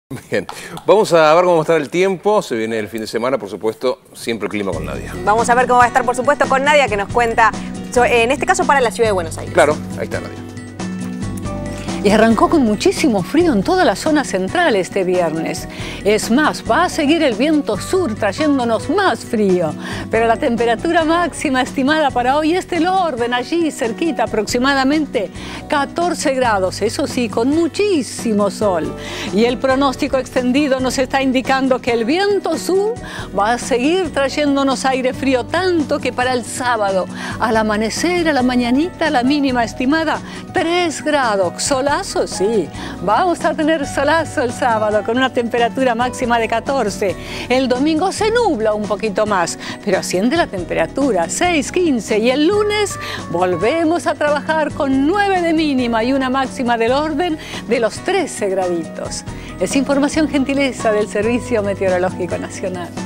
Bien, vamos a ver cómo va a estar el tiempo. Se viene el fin de semana, por supuesto, siempre el clima con Nadia. Vamos a ver cómo va a estar, por supuesto, con Nadia, que nos cuenta, en este caso, para la ciudad de Buenos Aires. Claro, ahí está Nadia. Y arrancó con muchísimo frío en toda la zona central este viernes. Es más, va a seguir el viento sur trayéndonos más frío. Pero la temperatura máxima estimada para hoy es del orden, allí cerquita, aproximadamente 14 grados. Eso sí, con muchísimo sol. Y el pronóstico extendido nos está indicando que el viento sur va a seguir trayéndonos aire frío, tanto que para el sábado, al amanecer, a la mañanita, la mínima estimada, 3 grados. Solazo, sí. Vamos a tener solazo el sábado con una temperatura máxima de 14. El domingo se nubla un poquito más, pero asciende la temperatura, 6, 15. Y el lunes volvemos a trabajar con 9 de mínima y una máxima del orden de los 13 graditos. Es información gentileza del Servicio Meteorológico Nacional.